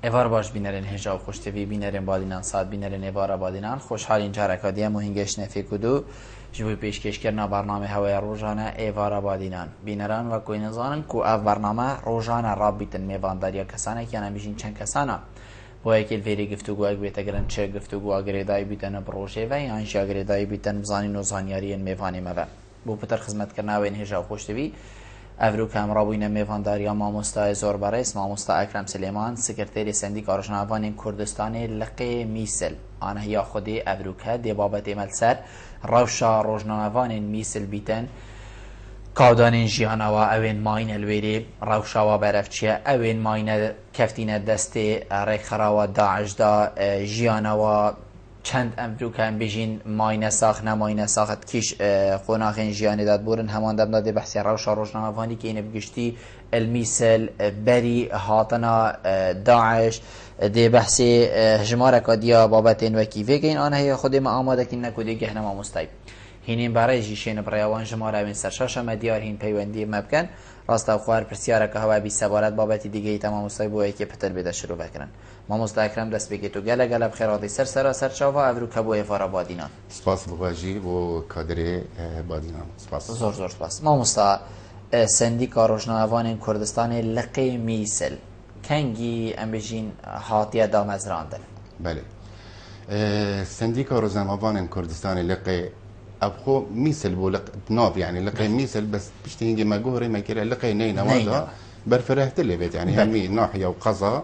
ایوار باش بینرین هجا و خوشتوی بینرین بادینان ساد بینرین ایوارا بادینان خوشحال اینجا رکادیه مهنگش نفی کدو جبوی پیشکش کرنا برنامه هوای روزانه ایوارا بادینان بینران و کوی نزانن کو اف برنامه روزانه راب بیتن میوانداریا کسانه که نمیشین چند کسانه با یکی الفری گفتگو اگ بیت اگرن چه گفتگو اگریدای بیتن بروشه و یانش اگریدای بیتن بزانین و زانیاری میوانی مو بو پتر خدمت کرنا و این هجا و خوشتوی افرو کام رابوین میوانداریا ماموستا زور برس ماموستا اکرم سلیمان سکرتری سندیکا روشناوان کردستان لقی میسل آنها یا خودی افروکه دی بابت ملسر روشا روشناوان میسل بیتن کادان جیانا و اوین ماین الویری روشا و برفچیه اوین ماین کفتین دست ریخرا و داعش دا جیانا و چند امروکه هم بجین ماینه ساخت نه ماینه ساخت کیش خوناخین جیانی داد بورن همان دم داده بحثی روشا روشناوانی که اینه بگشتی المیسل بری هاتنا داعش دی بحثی هجمارک دیا بابت این وکیفه که این آنها خود ما آماده که نکودی گهنم آموستای هینیم برای جیشین برایوان جماره این سرشاش مدیار هین پیوندی مبکن راست و خوار پرسیاره که هوا بی سبارت بابت دیگه تمام مستای بوی که پتر بده شروع بکنن ما مستاکرم دست بگی تو گله گله بخیراتی سر چاوا افرو کبوی فارا بادینان سپاس بواجی و کادر بادینان سپاس زور سپاس ما مستا سندیکا روشناوان کردستان لقی میسل کنگی ام بجین هاتیه دامزراندن بله سندیکا روشناوان کردستان لقی ابخو میسل بو ناف يعني لقي ميسل بس بشتينجي ما جوري ما كده لقي نينا وهذا برفرهت اللي بيت يعني همي ناحيه وقضاء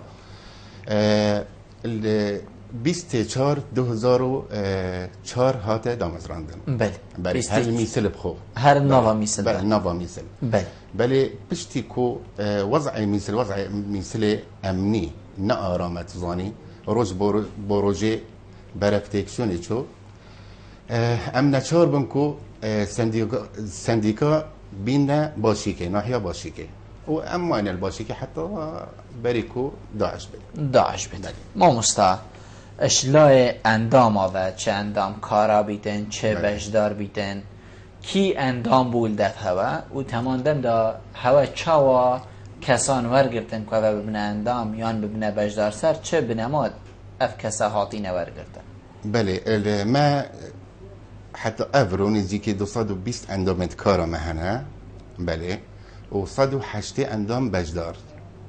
ال 24 2004 هات دامزراندن بله هر میسل بخو هر نوفا میسل بله نوفا میسل بله بشتي كو وضع ميسل وضع ميسل امني نارامت زاني روز بروجي برفتكشوني شو ام نچار بنکو سندیکا بین باشیکه ناحیه باشیکه و اما این الباشیکه حتی بریکو داعش بید ما مستا اشلاء اندام آوه چه اندام کارا بیتن چه بشدار بیتن کی اندام بولدت هوا و تماندم دا هوا چاوا کسان ورگرتن که ببنه اندام یان ببنه بشدار سر چه بنماد اف کسا حاطینه ورگرتن بله ما حتى افرو نزيكي 220 اندامت كارا مهنا بله و 108 اندام بجدار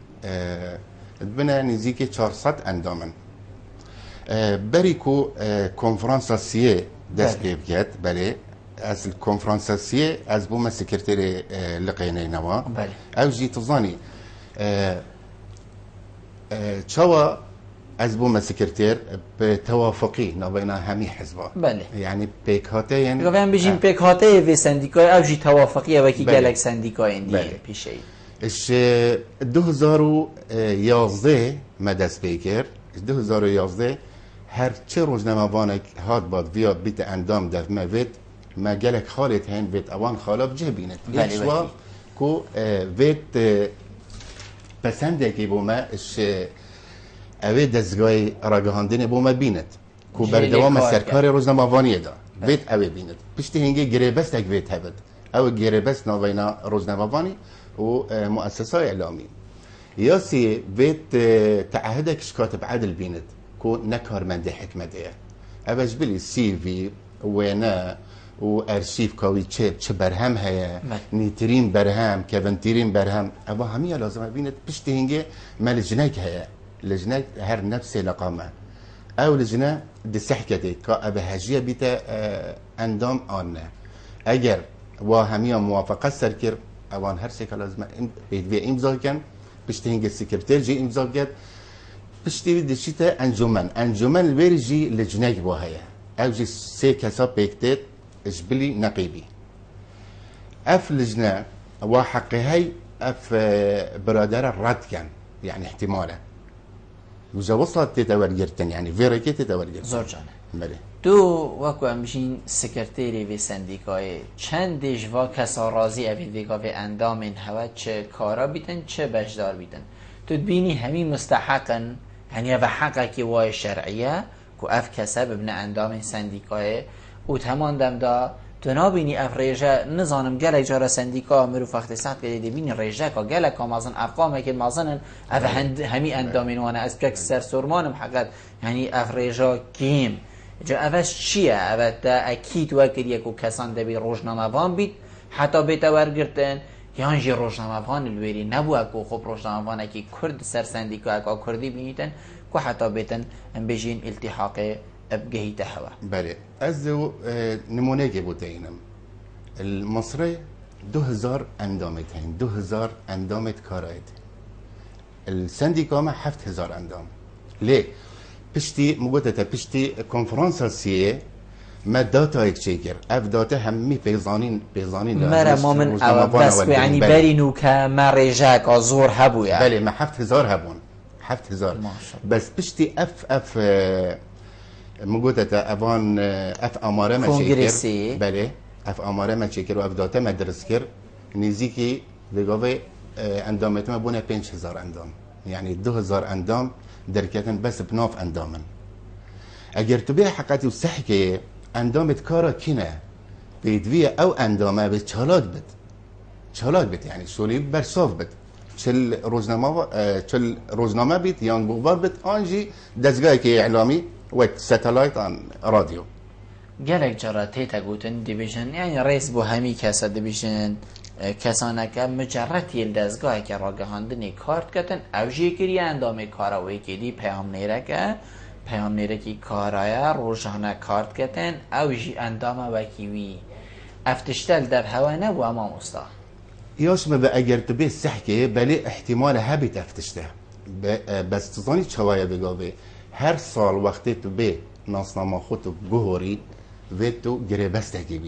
بنا نزيكي 400 اندامن بريكو كونفرنساسيه دست بيبجت بله از الكونفرنساسيه از بوما سكرتيري لقينا نوا بله او جي تظاني تشوا از بوم سکرتیر به توافقی نبینا همی حزبا بله یعنی پیکاته یعنی گفتم بجیم پیکاته و سندیکای او جی توافقی و کی گلک سندیکای اندی پیشه اش 2011 مدرس بیکر 2011 هر چه روزنامه‌وانک هات باد ویا بیت اندام دف موید ما گلک خالت هن ویت اوان خالب جبینت ایشوا کو ویت پسنده کی بوما اش اوه دزگاه راگهاندن بو ما بیند کو بردوام سرکار روزنامه‌وانی دا ویت اوه بیند پشتی هنگی گریبست اگ ویت هبد او گریبست نوینا روزنامه‌وانی و مؤسسه اعلامی یاسی ویت تعهدك كاتب عدل بیند کو نکارمند حکمته اوش بلی سی وی وینا و ارشیف کاوی چه برهم هيا نیترین برهم کونترین برهم اوه همیه لازمه بیند پشتی هنگی ملجنک هيا لجنة هر نفس لقامة أو لجنة دي سحكتي كأبهاجية بيتا أندام آنه أجر وهمية موافقة سركر أوان هر سيكا لازم بيدوي إمضا كان بشتهنج السكرتير جي إمضا كان بشتهنج دي شيتا أنجمن الويرجي لجنة بوهايا أو جي سيكا سا بيكتت إجبلي نقيبي أف لجنة وحقي هاي أف برادر الرد كان يعني احتماله وجا وصلت تتورجرتن يعني فيريكي تتورجرتن زور جانه بله دو وکو امشین سکرتری و سندیکای چند دیجوا کسا رازی اوید ویگا و اندام این هوا چه کارا بیتن چه بجدار بیتن تو بینی همی مستحقن یعنی و حقا که وای شرعیه که اف کسا ببنه اندام سندیکای و تمام دم دا تو نابینی اف ریجه نزانم گلک جارا سندیکا مروف وقت ساعت که دیبینی ریجه که گلک مازن افقامه که مازنن اف همی اندامین وانه از بک سر سرمانم حقیقت یعنی اف ریجه کیم جا افش چیه؟ اف تا اکید وکریه که کسان دبی روشنامه وان بید حتی بیتا ورگرتن یان جی روشنامه وان الویری نبوه که خب روشنامه وانه که کرد سر سندیکا اکا کردی بینیتن که حتی بیتن بجین التحاق بگهیته هوا. بله از نمونه که بوده اینم المصري 2000 اندامت هين 2000 اندامت كارايت السنديكا ما 7000 اندام ليه بشتي مقدته بشتي كونفرنساسيه ما داتا يكشيكر اف داتا همي بيزانين مرا ما من او بس يعني برينو كما رجاك زور هبو يعني بله ما 7000 هبون 7000 بس بشتي اف مقدته افان اف اماره ما شيكر بله اف آماره ما چکر و اف داتا ما درس کر نزدیکی وگاوه اندامت ما بونه 5000 اندام یعنی 2000 اندام درکتن بس بناف اندامن اگر تو به حقیقتی و صحی که اندامت کارا کینه بیدویه او اندامه به چالاک بد یعنی شولی برصاف بد چل روزنامه بید یا بغبار بد آنجی دزگاهی که اعلامی و ستالایت آن رادیو گلک جرا تیتا گوتن دیویژن یعنی رئیس بو همی کسا دیویژن کسانه که مجرد یل دزگاهی که را گهاندنی کارت کتن اوجی کری اندام کاراوی که دی پیام نیره که کارای روشانه کارت کتن اوجی اندام وکیوی افتشتل در هوا نبو اما مستا یاش ما اگر تو به سحکه بلی احتمال هبی تفتشته بس تظانی چوایه بگاوه هر سال وقتی تو به ناسنامه خودتو گوهری و تو گریبستگی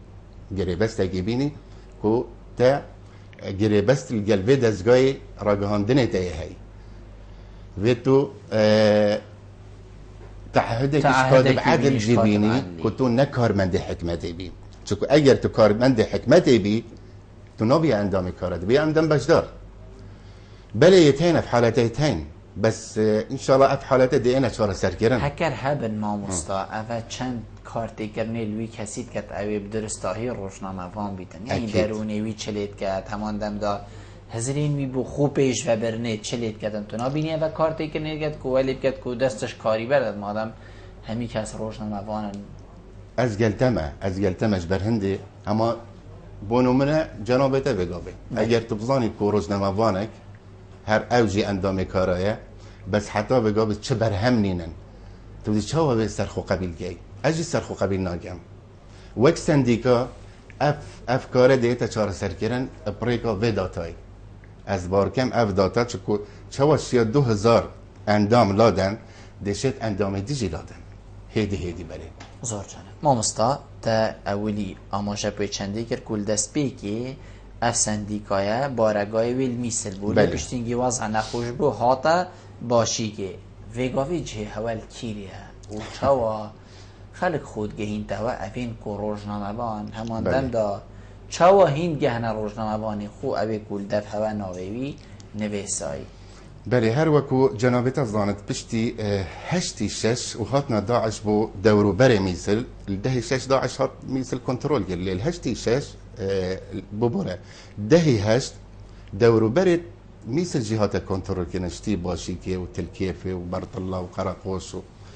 بینی که تا گریبست القلبی دزگاه راگهاندنه تایه هی و تو تعهدك كاتب عدل جبيني كنتو نكارمند حكمتي بي چونكو اگر تو کارمند حكمتي بي تو نبي اندام كارد بي اندام بجدار بله يتين في حالتين بس ان شاء الله في حالات دي انا شوره سركرن هكر هبن ما مستا اوا چند کارتی کرنه لوی کسید کت اوی بدرستاهی روشنامه وان بیتن یعنی درونی وی چلید کت همان دم دا هزرین وی بو خوب پیش و برنه چلید کتن تو نبینی و کارتی کرنه کت کو ولی کت کو دستش کاری برد مادم همی کس روشنامه وانن از گلتمش برهنده اما بونو منه جنابته بگابه اگر تو بزانی که روشنامه وانک هر اوجی اندام کارایه بس حتی بگابه چه برهم نینن تو دی چاوه به سرخو قبیل گی اجی سرخو قبیل ناگم وک سندیکا اف کاره دیتا چاره سرکرن اپریکا و داتای از بارکم اف داتا چکو چواشیا 2000 اندام لادن دشت اندام دیجی لادن هیدی بله زور جانه ما مستا تا اولی آماشه پی چندی کر کل دست بی که اف سندیکایه بارگای ویل میسل بود بله. پشتینگی وضع نخوش بو حاطا باشی که ویگاوی جه اول کیریه و چوا خلق خود گهین توا اوین کو روزنامه بان همان بله. دم دا چوا هین گهنه روزنامه بانی خو اوی کل دف هوا ناویوی نویسایی بله هر وكو جنابتا زانت بشتي هشتي شش وهاتنا داعش بو دورو بري ميسل الدهي شش داعش هات ميسل كنترول قال لي الهشتي شش ببورة دهي هشت دورو بري ميسل جهات كنترول كنشتي باشيكي وتلكيفي وبرط الله وقراقوش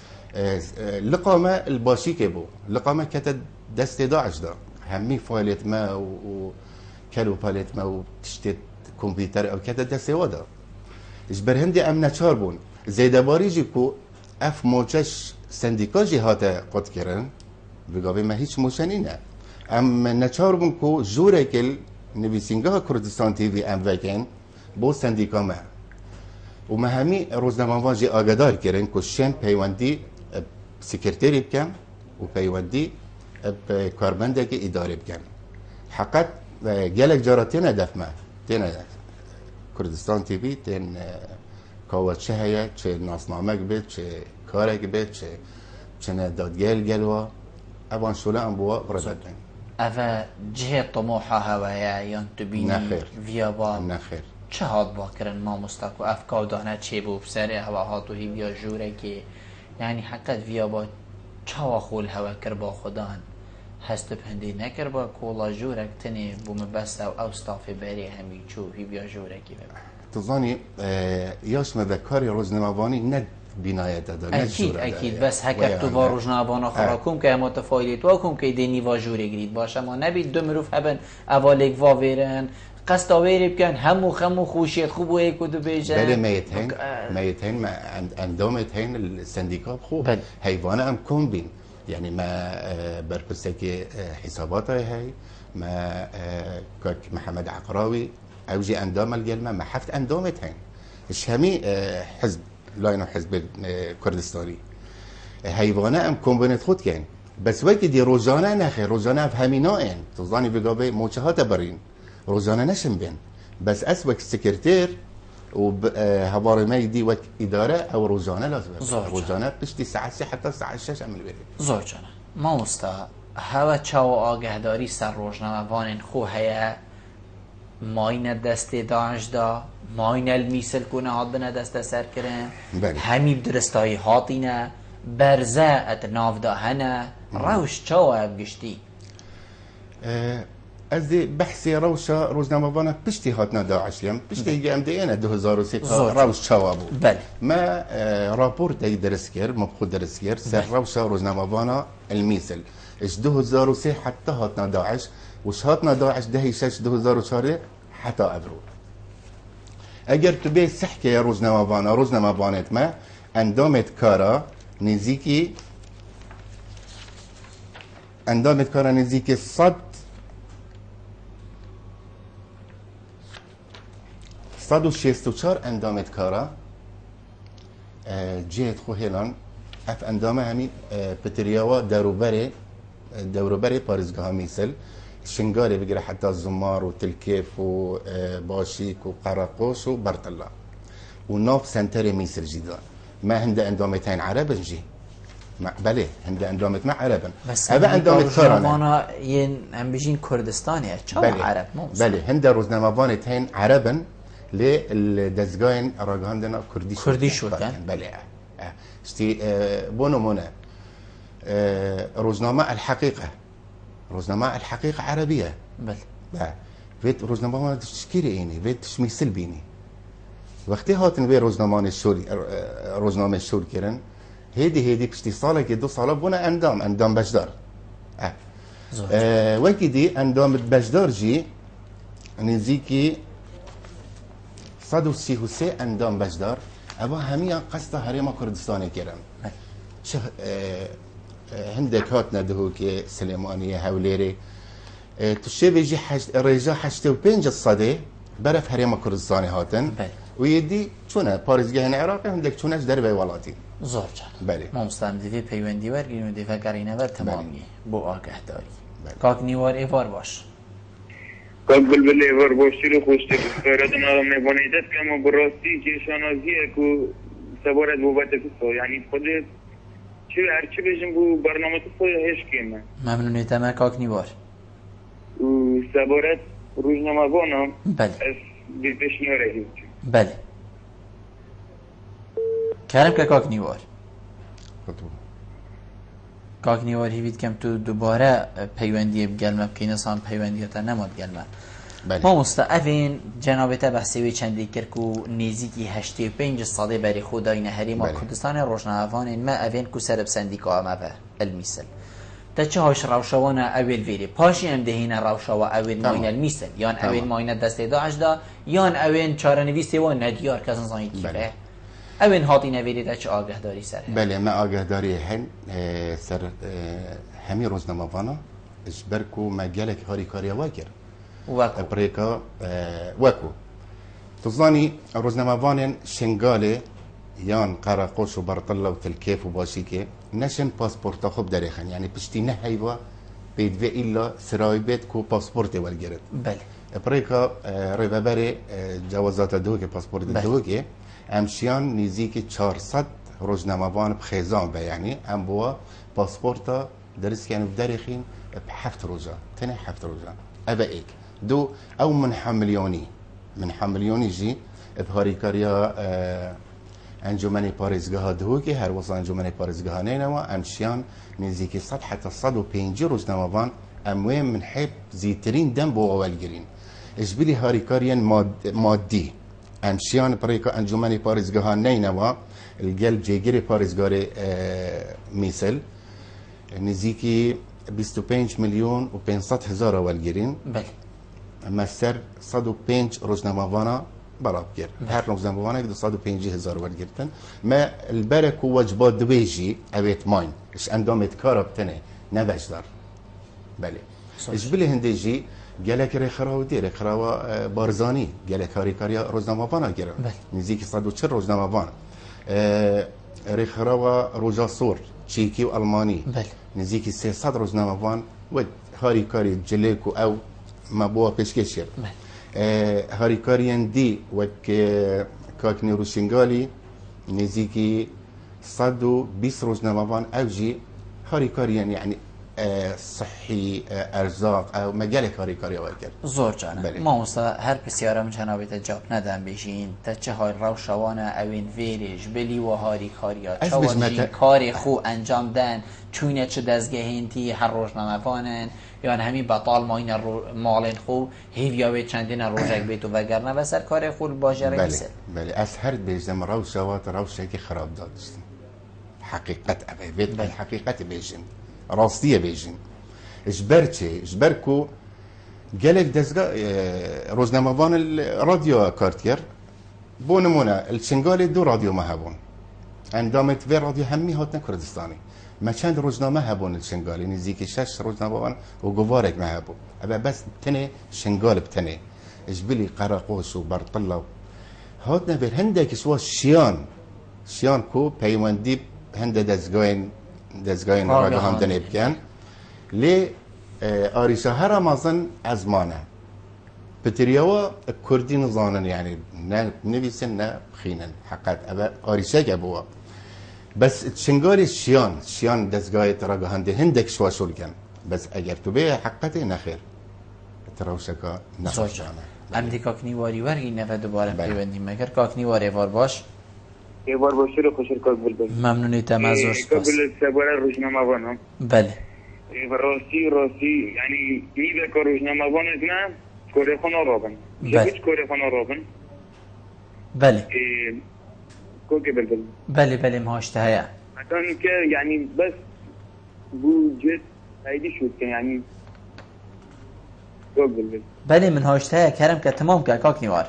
لقامة الباشيكي بو لقامة كتد دست داعش دا همي فايلت ما وكالو باليت ما وتشتت كمبيوتر او كتد دست وادا اجبر هندي ام نچار بون زیدباری جی کو اف موچش سندیکا جهات قد کرن بگاوی ما هیچ موچنی نه ام نچار بون کو جوره کل نویسینگاه کردستان تیوی ام وکن بو سندیکا ما و ما همی روزنامه جی آگدار کرن کو شن پیوندی سکرتری بکن و پیوندی کارمنده که اداره بکن حقیقت گلک جارتین دفمه تین کردستان تیوی تن کاوت چه هیا چه ناسنامه بید چه کاره بید چه دادگل گلوا اوان شوله ام بوا بردن اوه جه طموحه هوایا یا تبینی نخیر ویابا نخیر چه هاد با کرن ما مستقو افکاو دانه چه بو بسره هوا هاتو هی ویا جوره که یعنی حقیقت ویابا چه خول هوا کر با خدان هست بهندی نکر با کولا جورک تنی بوم بس او استافی بری همی چو هی بیا جورکی ببر تظني ياش ما ذكري روزنامه‌وانی نه بینایت داد اكيد بس هكر تو با روزنامه‌وان خراکم که ما تفایلیت واکم که دینی واجوری گرید باشه ما نبید دو مروف هبن اوالیک واویرن قصد آویری بکن همو خوشیت خوب و یک و دو بیجن بله ميتين ما اندامت هين السنديكاب خو حيوانه ام كومبين يعني ما بربسك حسابات هاي ما كاك محمد عقراوي اوجي اندام الجلمه ما حفت اندامت هين الشامي حزب لاينو حزب كردستاني حيوانه ام كومبينت خود كان بس وقت دي روزانه نخي روزانه فهمينائن تظني بقابه موجهات برين روزانه نشم بين بس اسوك سكرتير وهبار ما يدي وك اداره او روزانه لازم روزانه بشتي ساعه حتى الساعه 6 عمل بري زور جانا ما مستا هوا چاو آگهداری سر روزنامه‌وان خو هيا ماين دست داعش دا ماين الميسل كونه هات بنا دست سر کرن همي بدرستاي هاتينا برزه اتناف دا هنا روش چاو ابگشتي از بحثی روشا روزنامه‌وان پشتی هاتنا داعش یم پشتی ام دی ان 2003 روش چاوابو بله ما راپور دی درس کرد مبخود درس کرد سر روشا روزنامه‌وان الميسل اش 2003 حتى هاتنا داعش وش هاتنا داعش دهي 6 2004 حتى ابرو اگر تو به سحكي روزنامه‌وانت ما اندامت كارا نزيكي صد 164 اندامت کارا جهت خو هلان اف اندامه همین پتریاوا دوروبره پارزگاه میسل شنگاری بگیره حتی زمار و تلکیف و باشیک و قراقوش و برطلا و ناف سنتر میسل جدا ما هند اندامتين عربا جي بله هند اندامت ما عربا هذا اندامت كارا ين هم بيجين كردستاني بله عرب بله هند روزنامه‌وانتين عربا للدزگاين راگاندنا كردي شو كان بله اشتي بونمونه روزنامه الحقيقه عربيه بله فيت روزنامه ما تشكيري اني فيت تشميسل بيني وقتی هاتن به روزنامه شور کرن هیدی پشتی ساله که 2 ساله بونه اندام بجدار وکی دی اندام بجدار جی نزیکی 133 اندام بجدار اما همه قصد حریم کردستانی کرن هندك هاتنا دهوك سليمانية هوليري تشبه جي رجا 85 الصدي برف حریم کردستانی هاتن ويدي چونه پاريزگاه العراق هندك چونش در به ولاتي زور جان بله ما مستعد دیوی پیوندی ورگیریم و دیوی گرینه ور تمامی بو آگه داری کاک نیوار ایوار باش کاک بلبل ایوار باشی رو خوشتی خیراتون آدم نبانیدت که اما براستی جیشانازیه که سبارت بوبت کسا یعنی خود هرچی بشیم بو برنامه تو هش کیمه ممنونیت همه کاک نیوار سبارت روزنامه بانم بله از بیشنیاره هیچ بله کرم که کاک نیوار کاک نیوار هیوید کم تو دوباره پیوندی بگلمه بکینه سان پیوندیتا نماد گلمه ما مستعفین جنابتا بحثیوی چندی کرکو نیزیکی 85 ساله بری خدای نهری ما کردستان روشنه‌وان ما اوین کو سرب سندیکا اما به المثل تا چه هاش روشوانا اول ویری پاشی هم دهین روشوا اول ماین المثل یان اول ماین دست داعش دا یان اول چارنویسی و ندیار کسان زانی کیفه اول هاتی نویری تا چه آگه داری سر بله ما آگه داری هن سر همی روزنامه‌وانا اجبرکو مجالك هاری کاریا واکر وکو بريكا وكو تظني روزنامه‌وان شنغاله يان قراقوش وبرطله وتلكيف وباشيكي نشن باسبورتا خوب دريخن يعني بشتي نهيوا بيد في الا سرايبت كو باسبورت والجرد بله بريكا ريبابري جوازات دوكي باسبورت دوكي امشيان نيزيكي 400 روزنامه‌وان بخيزان يعني ام بوا باسبورتا درس كانوا بدريخين بحفت روزا تاني حفت روزا ابا ايك دو او من حمليوني جي بهاري كاريا انجمن پارێزگاها دهۆکی هەروەسا انجمن پارێزگاهانەیەوە ئەمشیان نزیکی 100 حتى 150 ڕۆژنامەوان ئەموێ من حێب زیترین دەم بۆ ئەوەلگرین ئەشبیلی هاریکاریان مادی ئەمشیان پڕێکە ئەنجومەنی پارێزگاهانەیەوە الگەل جێگیری پارێزگاری میسل نزیکی 25 ملیۆن و 500 هزار ئەوەلگرین ئەمە سەر 105 ڕۆژنامەوانە بەڵاو کرد هەر ڕۆژنامەوانێک 250 هزار وەرگرتن ما البەرەك و وەجبات دوێژی ئەوێت ماین اش ئەندامێت کارە بتنێ نەبەشدار بەێ ئەشبیلی هەندێژی gelek rêxiraw dê rêxirawa barzanî gelek harîkariya roznamavana gere nizîkî 140 roznamevan rêxirawa roja sor çêkî û almanî nizîkî 300 roznamevan wek harîkarî cilêk û ew me boğa pêşkêş kir harîkariyên dî wek Kaknî û Şingalî nizîkî 120 roznamevan ew jî harîkariyên yani صحي ارزاق او مجال کاری کاری وکر زور جانه ما مستا هر بسیارم جنابی تجاب ندم بشین تا چه های روشوانه اوین ویریج بلی و هاری کاریا چوانجین کاری خو انجام دن چونه چه دزگهینتی هر روز نموانن یعنی همین بطال مالین خو هیویاوی چندین روزک بیتو وگرنه و سر کاری خو باجره میسه بله از هر بیجدم روشوات روشه که خراب دادستیم حقیقت اوید بل حقیقت بیجن راستیه بیجین اجبر چه اجبر کو گلک دزگاه روزنامه‌وان رادیو کارتیر بو نمونه الشنغال دو رادیو ما هبون اندامت و رادیو همی هاتن کردستانی ما چند روزنامه هبون الشنغالی نزدیک 6 روزنامه‌وان و گوارک ما هبون ابا بس تنه شنغال بتنه اجبلی قراقوس و برطله هاتنا بر هندك سوا شیان کو پیوندی هند دزگاهین رادیو هم دنه بکن لی آریشا هر رمضان ازمانه بتريوا كردي نظانا يعني نبيسن نا خينا حقات ابا آریشا جابوا بس شنغالي شيان دزگاه تراجهان ده هندك شوا شول كان بس اگر تو به حقته نخير تراوشكا نخوشانه امدی کاکنی واری ورگی نفه دوباره پیوندیم مگر کاکنی واری وار باش یه بار باشه رو خوشر کاک بلبل ممنونی تمازور سپاس قبل سباره روزنامه وانم بله راستی یعنی میده که روزنامه وان نه کره خانه رابن هیچ کره خانه رابن بله کوک بلبل بله مهاشته هیا مثلا که یعنی بس بوجت هایدی شد که یعنی کوک بلبل بله من هاشته هیا کرم که تمام که کاکنی وار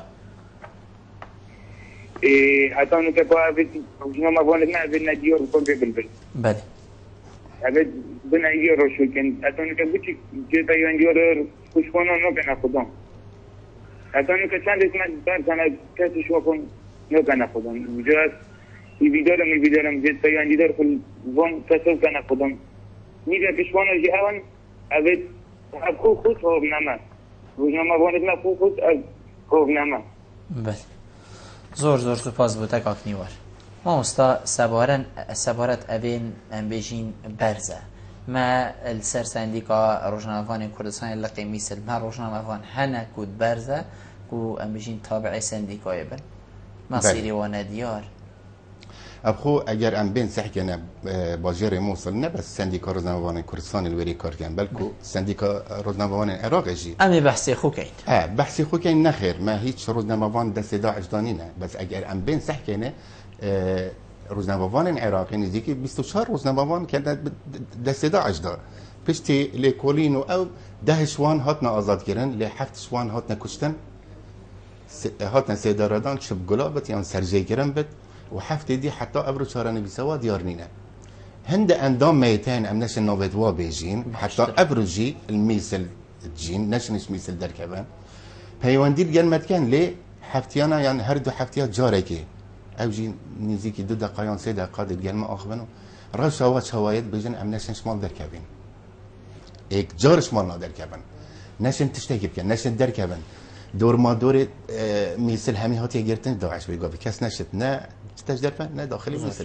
حتی اونو که با اوید روزنامه وانت نه اوید ندیار و کوک بلبل بله اوید بناییار رو شد کن حتی اونو که بچی که تایوندیار خوشخانه نکنه خودم حتی اونو که چند اسمت برزنه کسی شو کن نکنه خودم اینجا هست میبیدارم که تایوندیدار وان تصف کنه خودم میده کشوانه جی اوان اوید خود خوب نمه روزنامه وانت نه خود خوب نمه بله زور سپاس بوده کاکنی وار ما استا سبارت اوین بجین برزه ما السر سندیکا روزنامه‌وان کردستان لقی میسل ما روزنامه‌وان هنه کود برزه کو ام بجین تابع سندیکای بن مصیری و ندیار ابخو اگر ام بین سحکنه باجر موصل نه بس سندیکا روزنامه‌وان کردستان الوری کار کن بلکو سندیکا روزنامه‌وان عراق جی امی بحثی خو کین بحثی خو کین نخیر ما هیچ روزنامه‌وان دست داعش دانی نه بس اگر ام بین سحکنه روزنامه‌وان عراقی نزدیکی 24 روزنامه‌وان که دست داعش دار پشتی لیکولین و او 10 شوان هاتنا آزاد کردن ل 7 شوان هاتنا کشتن هاتنا سیداردان شب گلابت یان سرجی کردن بد و هفته دی حتی ابرو چارانه بیسوا دیار نینه هند اندام میتین ام نشن نوبت وا بیجین حتی ابرو جی الميسل جین نشنش میسل در کبن پیوندی گلمت کن لی هفتیانا یعنی هر دو هفتیا جاره که او جین نزیکی 2 دقایق 3 دقیقه دید گلم آخبنو راش هوا شواید بیجن ام نشن شمال در کبن ایک جار شمال نا در کبن نشن تشتکی بکن نشن در کبن دور ما دور میسل همی هاتی گرتن داعش بگو کس نشد نه تجدر نه داخلی میسل بد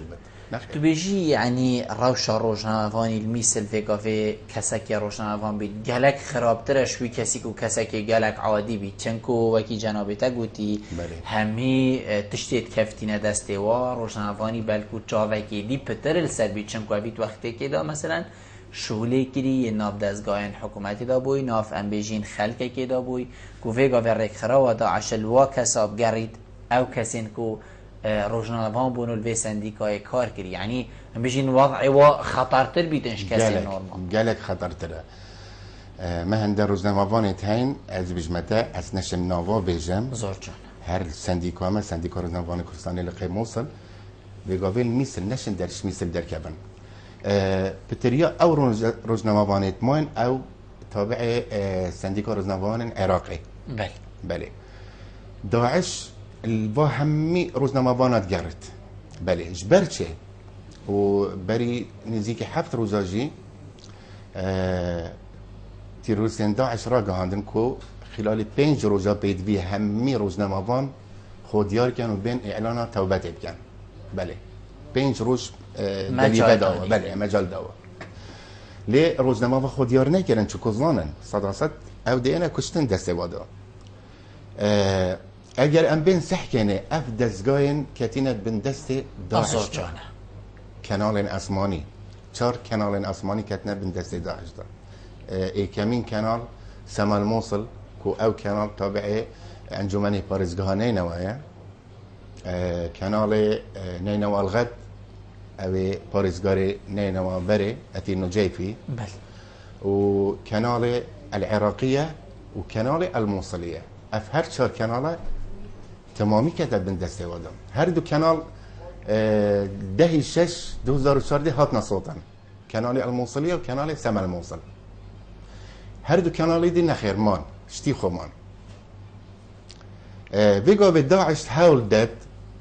نخیر. تو بیجی یعنی روشا روشنوانی المیسل فیگاوی کسکی روشنوان بید گلک خرابترش وی کسی که کسکی گلک عادی بید چنکو وکی جنابتا گوتی همی تشتید کفتینه دسته و روشنوانی بلکو چاوکی دی پتر السر بید چنکو اوید وقتی که دا مثلا شغلی کری ناف دستگاهن حکومتی دا بوی ناف انبیجین خلقه که دا بوی کو فیگاوی رک خراب دا عشل وا کساب گرید او کسین کو روزنامه‌وان بونو الوی سندیکای کار کری یعنی هم بيجين وضعي خطرتر بيتنش كسي نورمال قالك خطرتر ما هند روزنامه‌وان تاين از بجمتا از نشم ناوا بيجم زورجان هر سندیکا ما سندیکا روزنامه‌وان کردستان لقي موصل بيقابل مثل نشن درش مثل در كبن بتريا او روزنامه‌وان تماين او تابع سندیکا روزنامه‌وان عراقي بله داعش الوا همي روزنامه‌وانات جرت بله جبرتشه وبري نزيكي حفت روزاجي تيروسين داعش راقا عندن كو خلال 5 روزا بيد في همي روزنامه‌وان خوديار كانوا بين اعلان توبات بكن بله 5 روز مجال داوا بله مجال داوا لي روزنامه خوديار نكرن چكو زانن صداقت او دينا كشتن دستوادا اگر ام بین سحکنه اف دستگاهن کتینت بین دست داعش کنال اسمانی 4 کنال اسمانی کتینت بین دست داعش دا ای کمین کنال سما الموصل کو او کنال تابع انجمن پارزگاه نینوایه کنال نینوا الغد او پارزگاه نینوا بره اتی نجیفی و کنال العراقیه و کنال الموصلیه اف هر 4 کنال تمامی کتب بین دسته وادم هر دو کانال 10/6/2014 هاتنا صوتا کانال الموصلیه و کانال سما الموصل هر دو کانال دی نخیر مان شتی خومان ویگا به داعش حاول داد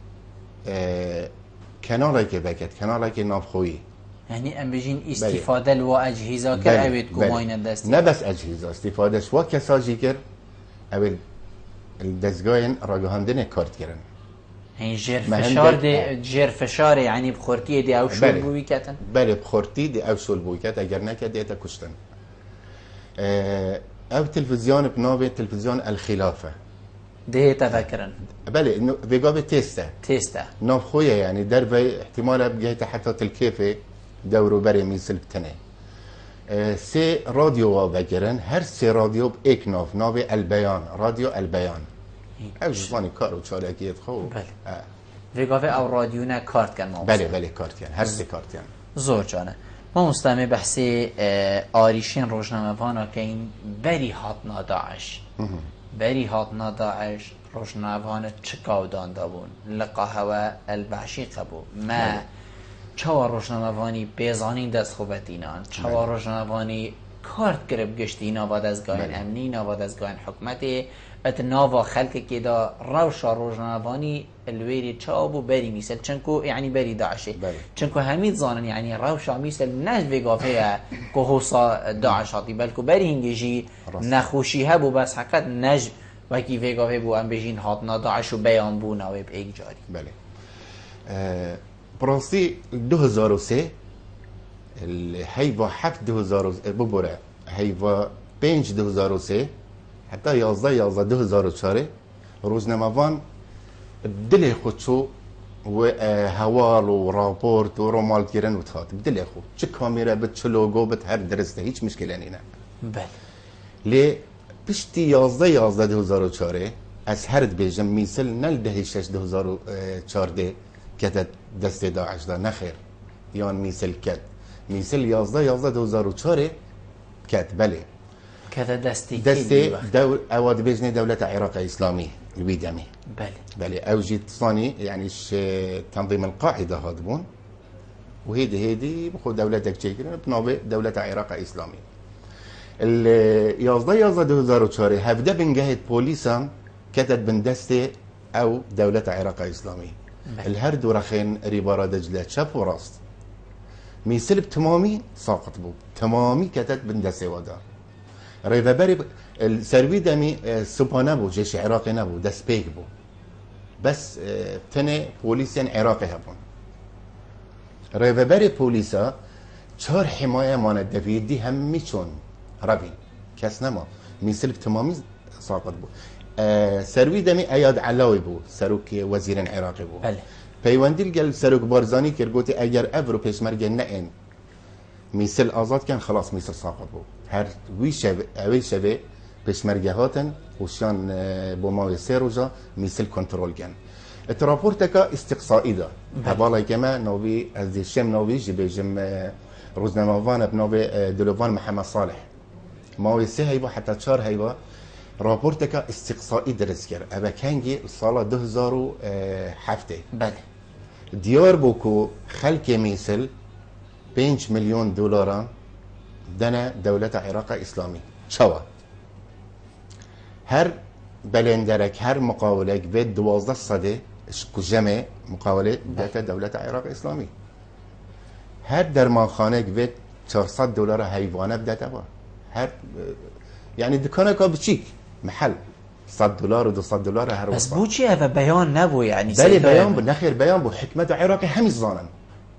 کانالی که بکت کانالی که نافخویی یعنی ام بيجين استفاده لو اجهزه كاويت كوماين دست نه بس اجهزه استفاده شو کساجی کر اول الدزگاهن راگهاندن کارت کردن هین جر فشار یعنی بخورتی دی او شول بوی کتن بله بخورتی دی او شول بوی کت اگر نکد دیتا کشتن او تلفزیون بنابه تلفزیون الخلافه ده تفکرن بله بيقابل تيستا نوف خويا يعني دربي احتمال بجهته حتى الكيفه دورو بري مثل بتنه سي راديو وابجرن هر سي راديو بإيك نوف نوفي البيان راديو البيان او جواني كارو چالكيت خو بله بيقابل او راديونا كارت كان موصل بله كارت كان هر سي كارت كان زور جانه ما مستمع بحثی آریشین روزنامه‌وانا که این بری هاتنا داعش بری هاتنا داعش روزنامه‌وان چکاو دانده بون لقاهوه البعشی قبو ما چوار روزنامه‌وانی بیزانی دست خوبت اینان چوار روزنامه‌وانی کارت گرب گشت اینا بعد از گاهن امنی اینا بعد از گاهن حکمتی ات ناوا خلق که دا روشا روزنامه‌وانی الویری چابو بری میسل چنکو یعنی بری داعشه چنکو همید زانن یعنی روشا میسل نج وگافه که حوصا داعش هاتی بلکو بری هنگیجی نخوشی هبو بس حقیقت نج وکی وگافه بو ام بجین هاتنا داعش و بیان بو نوی ایک جاری بله برانسی 2003 الهيفا حفت 2000 ببره هيفا 5 2003 حتى 11 2004 روزنامه‌وان بدل خودشو و هوال و راپورت و رومال کردن و تخاطب بدل خود چه کامیرا بت چه لوگو بت هر درسته هیچ مشکلی نیست بله لی پشتی 11 2004 از هر بیجم میسل نل 10/6 2014 کت دست داعش دا نخیر یان میسل کت میسل 11 2004 کت بله كذا دستي اواد بيجني دولة عراق اسلامي الويدامي بله او جيت صاني يعني تنظيم القاعدة هادبون وهيدي بخو دولتك تشيكرن بنوبة دولة عراق اسلامي ال 11 2004 هفدا بنجهد بوليسا كتب بن دستي او دولة عراق اسلامي الهرد ورخين ريبارا دجلة شاف وراست ميسلب تمامي ساقط بو تمامي كتب بن دستي ودا ريفابري السروي دمي سوبانا بو جيش عراقي نبو دست بيك بو بس تنه بوليسين عراقي هبون ریوبر پولیسا 4 حمایه ماند دویدی هم میچون رابین کس نما میسل تمامی ساقط بود. سروی دمی ایاد علاوی بود سروک وزیر عراقی بود. بله. پیوندیل گل سروک بارزانی کرد گوتی اگر افرو پیشمرگه نه این میسل آزاد کن خلاص میسل ساقط بود. هر وی شبه پیشمرگه هاتن وشان با ماوی 3 روزا میسل کنترل کن. اتراپورتکا استقصایی دا. حوالا کما نوی از شم نوی جبیجم روزنامه‌وان بنوی دلوان محمد صالح. ماوی 3 هیوا حتی 4 هیوا راپورتکا استقصایی درس کرد. ابا کنگی سال 2007. بله. دیار بوکو خلق میسل 5 میلیون دلار دنا دولت عراق اسلامی. شوا. هر بلندرک هر مقاولک و 12 صده جمع مقاوله داتا دولت عراق اسلامی. هر درمانخانه و 400 دلار حیوانه بداتا با. هر یعنی دکانه کا بچیک محل 100 دلار و 200 دلار هر بس بوچی اوه بیان نبو يعني بله بیان بو نخیر بیان بو حکمت عراقی همی زانن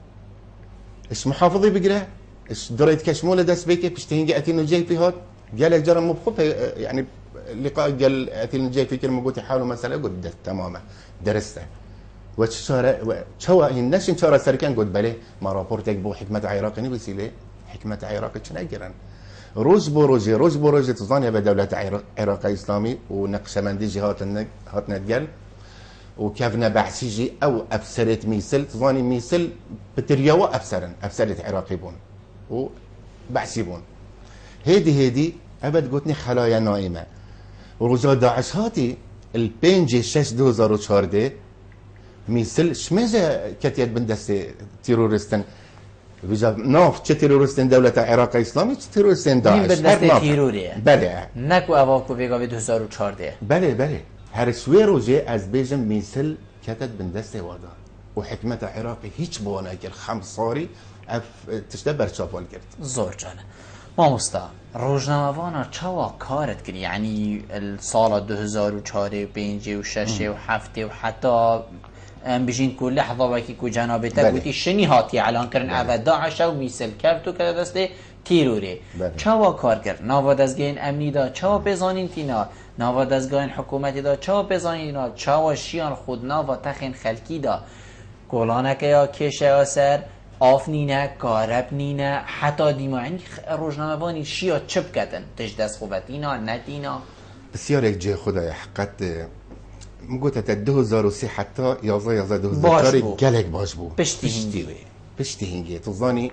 اش محافظی بگره اش دريت كشموله داس بيكي بشتهين اتين جاي في هاد قال جرى مبخوف يعني اللقاء قال اتين جاي في كلمه قلت حاولوا مساله قلت تماما درسته وشارع شو الناس شارع سركان قلت بله ما رابورتك بو حكمه عراقي نبسي ليه حكمه عراقي شنجرن روز بروجي تظاني بدولة عراق اسلامي ونقشبندي جهات هات ندقل وكافنا بحسيجي او ابسرت ميسل تظاني ميسل بتريوا ابسرت عراقي بون وبحسيبون هيدي ابد قلتني خلايا نائمه وروزا داعش هاتي البنجي 6 2014 ميسل شميزه كتيت بندس تيرورستن وجا ناف چه تيرورستن دولة عراق اسلامي چه تيرورستن داعش بندست تيروريه بله نكو اواكو بيغا 2014 بله هر شوي روجي از بيجم ميسل كتت بندست وادا وحكمة عراقي هيچ بوانا كر خمساري اف تشتبر شافال کرد زور جانه ما مستا روزنامه‌وانا چوا کارت کردی یعنی سال 2004 و 5 و 6 و 7 و حتی ام بيجين كل لحظه وكي كو جنابتك قلتي شني هاتي اعلان كرن او داعش و میسل کرد كده دسته تيروري چوا کار کرد نوادزگین امنی دا چوا بزانین تینا نوادزگین حکومتی دا چوا بزانین تینا چوا شیان خود نوا تخین خلکی دا گولانک یا کشه اثر آف نینه کارب نینه حتی دیما این روزنامه‌وانی شیا چپ کردن تش دست خوبتینا ندینا بسیار یک جای خدای حقیقت مگوت تا 2003 حتی 11 2004 گلک باش بو پشتی هنگی تظانی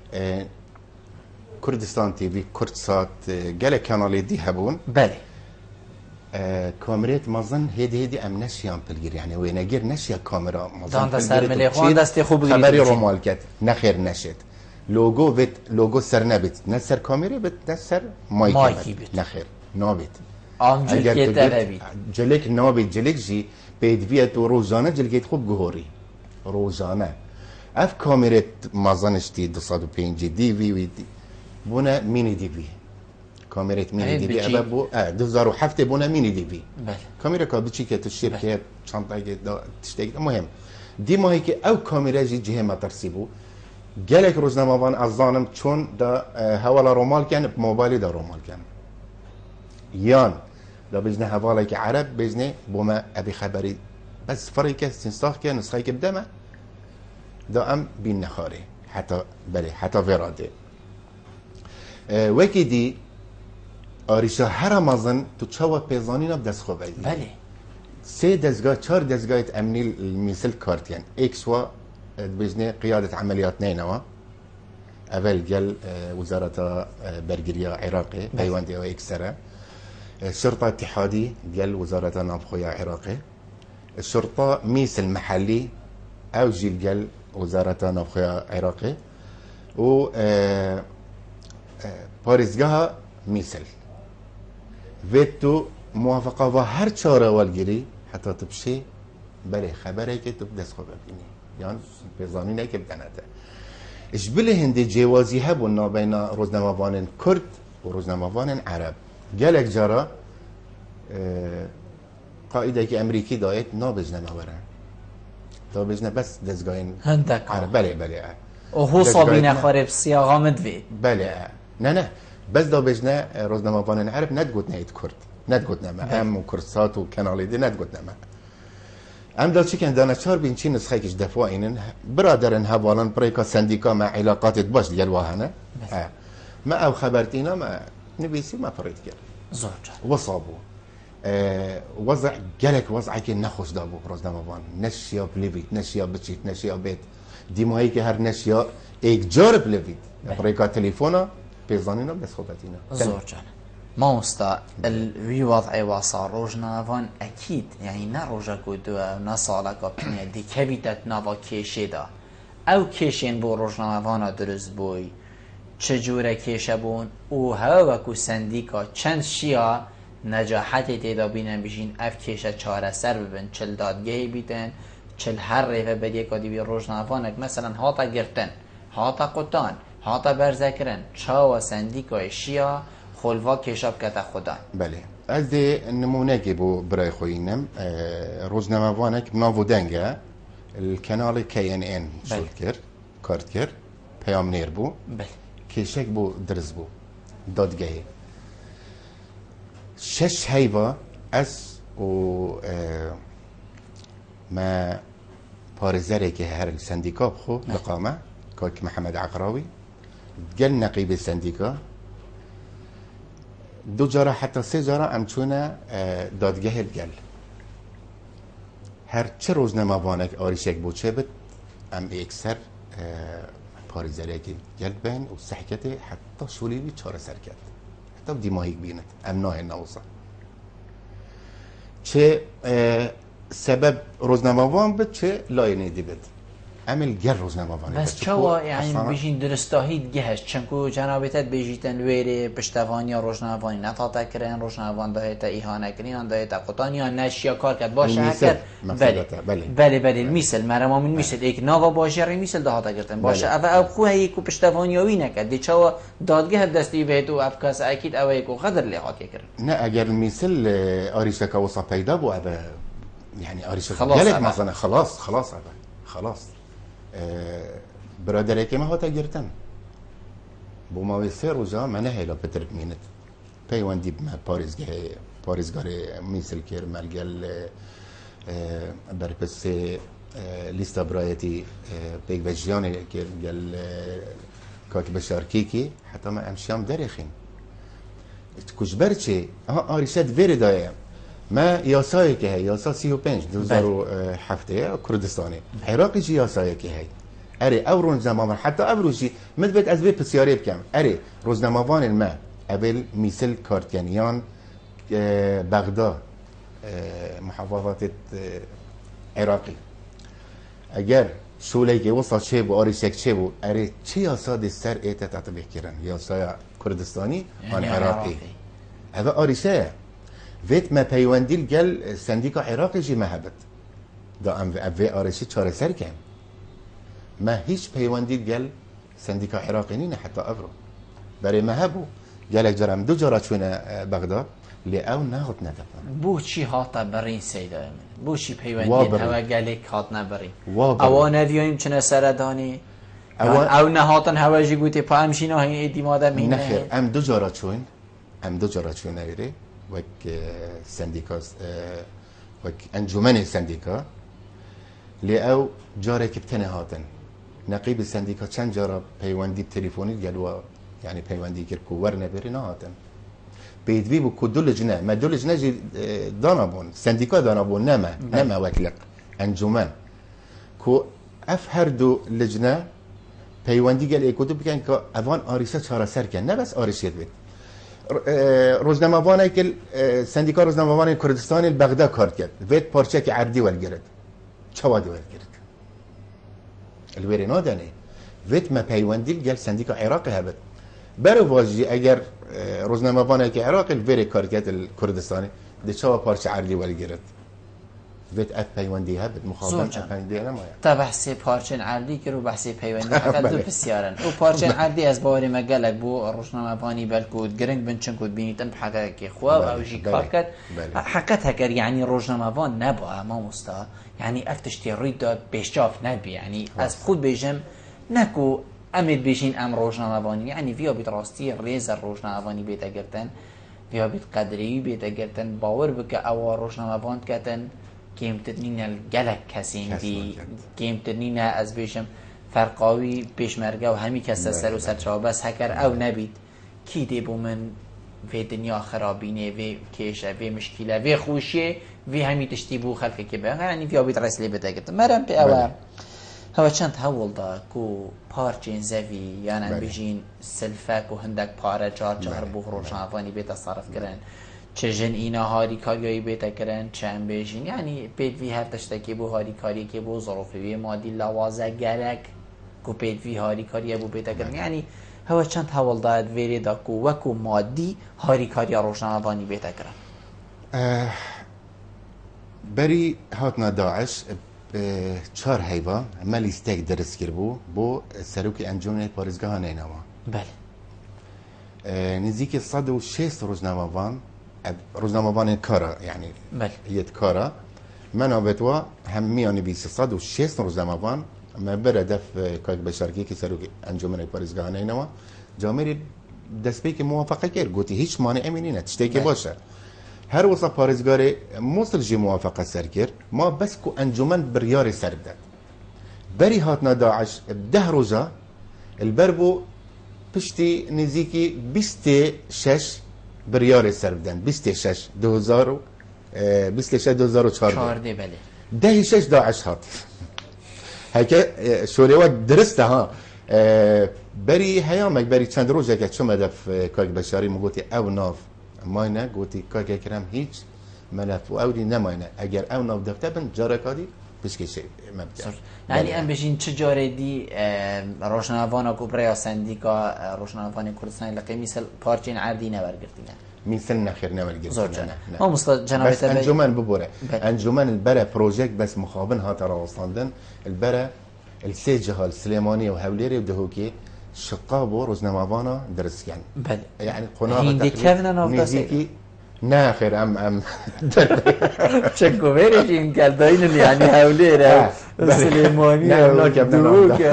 کردستان تیوی کردسات گلک کانالی دی هبون بله کامرات مازن هدي ام نشيان بلغير يعني وينغير نشيا كاميرا مازن دان سر مليخوان دستي خوب خبري رومالكت نخير نشت لوگو بت لوگو سر نبت نسر كاميرا بت نسر مايكي بت نخير نابت جلكت نبت جلك نابت جلك جي بيدفيت روزانه جلكت خوب جهوري روزانه اف كاميرا مازنشتي 205 دي في بونا ميني دي في كاميرا ميني دي في ابو 2007 بونا ميني دي في كاميرا كابتشي كانت الشركه شنطه تشتغل المهم دي ما هيك او كاميرا جهه ما ترسيبو قالك روزنامه‌وان الظالم چون دا حوالا رومال كان بموبايلي دا رومال كان يان دا بجنه حوالا كي عرب بجنه بوما ابي خبري بس فريق استنساخ كان نسخه قدامه دا ام بين نخاري حتى بله حتى فراده وكي دي آریشا هر مازن تو چوا پیزانینا بدست خوبه بله 3 دستگاه 4 دستگاه امنی مثل کارتین اکس و بجنه قیادت عملیات نینوا اول گل وزارت برگریا عراقی پیوندی و اکسره شرطه اتحادی گل وزارت نابخویا عراقی الشرطه مثل محلی او جیل گل وزارت نابخویا عراقی و پاریزگاه مثل ویتو موافقه و هر چاره والگیری حتی تبشی بله خبره که تو دست خوب ببینی یعنی بزانینه که بدنده اش بله هندی جوازی هبون بین روزنامه‌وان کرد و روزنامه‌وان عرب گلک جارا قاعده که امریکی دایت نابجنه مبرن دا بجنه بس دزگاهین هندك بله وهو صابين خارب صياغه مدفي بله نه بس دا بجنه روزنامه وان عرب ندگوت نهید کرد ندگوت نما ام و کرسات و کنالی دی ندگوت نما ام دا چی کن دانشار بین چی نسخه کش دفاع اینن برادرن هوالان پریکا سندیکا ما علاقاتت باش دیگر واهنه ما او خبرتینا ما نبیسی ما فرید کرد زوجة وصابو وضع جالك وضع كي نخش دابو روزنامه وان نشيا بليفيت نشيا بتشيت نشيا بيت دي ما هيك هر نشيا ايك جار بليفيت بريكا تليفونا بيزانينا بس خبتينا زوجة ما مستا الوي وضع وصار روجنا وان اكيد يعني نا روجا كودو نا صالك بني دي كبيتت نافا كيشي دا او كيشين بو روجنا وانا درز بوي چجوره کیشه بون او ها وکو سندیکا چند شیا نجاحتی تیدا بینن بشین اف کیشه چاره سر ببین چل دادگهی بیتن چل هر ریفه بدیه که دیوی روشنافانک مثلا هاتا گرتن هاتا قطان هاتا برزکرن چا و سندیکا شیا خلوا کیشه بکتا خدا بله از دی نمونه که بو برای خوینم روزنامه‌وانک ناو دنگه الکانال KNN شد کرد کارت کرد پیام نیر بو بله کیشک بو درز بو دادگاهی شش هیوا از و ما پارزره که هر سندیکا بخو لقامه که محمد عقراوی گل نقیب سندیکا دو جارا حتی سه جارا امچونه دادگاه الگل هر چه روزنامه وانک آریشک بو چه بد ام اکثر پارزره که گل بین و صحکت حتی شولیوی چاره سر کرد حتی دیماهی بیند ام ناه نوزا چه سبب روزنامه وان بد چه لاینه دی بد عمل گر روزنامه وان بس چوا يعني بيجين درستاهيد جهش چنكو جنابتت بيجيتن ويري پشتوانيا روزنامه‌وانی نتاتا کرن روزنامه‌وان دایتا ایهانه کرین دایتا قطانیا نشیا کار کرد باشه هکر بله مثل مرما من مثل یک ناوا باشه مثل دهاتا کردن باشه او خو هیکو پشتوانیاوی نکرد دی چوا دادگاه دستی بهتو افکاس اكيد او هیکو قدر لحاظ کرد نه اگر مثل آریشکا وصا پیدا بو او يعني آریشکا گلک مثلا خلاص برادر که ما هاتا گرتن بو ماوی سه روزا من هیلا پتر بمینت پیوندی بما پارزگاه میسل کر ملگل برپس لیستا برایتی پیگ وجیانه که گل کاک بشارکی که حتی ما امشام درخیم کش برچه آریشت ویر دایم ما یاسایی که هی یاسا 35 2007 کردستانی عراقی جی یاسایی که هی اره او روزنامه‌وان حتی ابروجی مثبت از به بسیاری بکم اره روزنامه‌وان ما اول میسل کارتیانیان بغداد محافظات عراقی اگر شولی که وصل چه بو آریشک چه بو اره چه یاسا دستر ایت تطبیق کردن یاسا کردستانی آن عراقی هذا آریشه ویت ما پیوندیل گل سندیکا عراقی جی مهبت دا ام وی آرشی چاره سر کم ما هیچ پیوندیل گل سندیکا عراقی نینه حتی افرو برای مهبو گلک جرم دو جارا چونه بغداد لی او نهات نتفهم بو چی هاتا برین سیده من بو چی پیوندیل هوا گلک هات نبرین او ندیویم چنه سردانی او نهاتن هوا جی گوتی پا همشینا هنگی ایدی مادم هینه نخیر ام دو جارا چون ایره وک سندیکاس وک انجمن سندیکا لی او جاره که بتنه هاتن نقیب سندیکا چند جاره پیوندی تلفنی گلوا یعنی پیوندی که کوور نبری نه هاتن بیدوی بو کدو لجنه ما دو لجنه جی دانابون سندیکا دانابون نما وکلق انجمن کو اف هر دو لجنه پیوندی گل ایکودو بکن که اوان آریسه چاره سر کن نه بس آریسیت بید روزنامه‌وانی که سندیکا روزنامه‌وانی کردستان بغداد کار کرد وید پارچه که عردی ول گرد چوادی ول گرد الوری نادنه وید ما پیوندی گل سندیکا عراقی هبد برای واجی اگر روزنامه‌وانی که عراق الوری کار کرد کردستانی ده چوا پارچه عردی ول گرد فيت اف پیوندی ها بد مخابن پیوندی نماید تا بحثی پارچن عردی که رو بحثی پیوندی حقیقت دو بسیارن او پارچن عردی از باوری مگلک بو روشنامه‌وانی بلکود گرنگ بنچن کود بینیتن حقیقی خواه و جی کار کرد حقیقت هکر یعنی روشنامه‌وان نبا اما مستا یعنی افتشتی روی داد بیشجاف نبی یعنی از خود بیجم نکو امید بیشین ام روشنامه‌وانی یعنی ویا بیت راستی ریز روشنامه‌وانی بیت گرتن ویا بیت قدری بیت گرتن باور بک او روشنامه‌وان کتن کمترین الگلک کسین دی کمترین از بیشم فرقاوی پیشمرگه و همی کس سر و سرچه بس هکر او نبید کی دی بو من وی دنیا خرابینه وی کشه وی مشکله وی خوشیه وی همی تشتی بو خلقه که بگه یعنی وی آبید رسلی بده گرد مرم پی اوه هوا چند هول دا کو پارچین زوی یعنی بیجین سلفک و هندک پاره جار بو روشنافانی بیت صرف کرن چه جن اینا هاری کاریایی بیتا کرن چه هم بیشین یعنی پید وی هر تشتکی بو هاری کاری که بو ظروفی مادی لوازه گرک کو پید وی هاری کاری بو بیتا کرن یعنی هوا چند حوال داید ویری دا کو وکو مادی هاری کاری روشنامه‌وانی بیتا کرن بری هاتنا داعش 4 حیوان عمل استیک درست کرد بو سروکی انجمن پارێزگاها نینەوە بله نزیکی 106 روزنامه‌وان کارا یعنی یت کارا من آبتوا هم میانی 106 روزنامه‌وان ما بره دف کاک بشارکی که سروکی انجمن پارێزگاها نینەوە جامعه دەستپێکی موافقه کرد گوتی هیچ مانع امینی نه تشتێکی باشه هر وصل پارێزگاری موصل جی موافقه سر کرد ما بس کو انجمن بریار سر بدد بری هاتنا داعش 10 روزا البربو پشتی نزیکی 26 بریار سر بدن 26 2014 بله 16 داعش هات هکه شوریوات درسته ها بری هیامک بری چند روزه که چون مدف کاک بشاری مگوتی او ناف ماینه گوتی کاک کرم هیچ ملف و اودی نماینه اگر او ناف دفته بن جارکادی بشکشه مبدأ یعنی ام بشین چه جاره دی روشنامه‌وان کبرای سندیکا روشنامه‌وان کردستان لقی مثل پارچین عردی نورگرتینه مثل نخیر نورگرتینه ما مصطفى جناب بس انجمن ببوره انجمن البرا بروجكت بس مخابن هات راوستاندن البرا السي جهال سليماني وهوليري ودهوكي شقابو روزنامه‌وانا درس كان بله يعني قناعه هندي كيفنا نوفداسي نه خير ام چکو برشیم کرداین یعنی هوليره سليماني ودهوك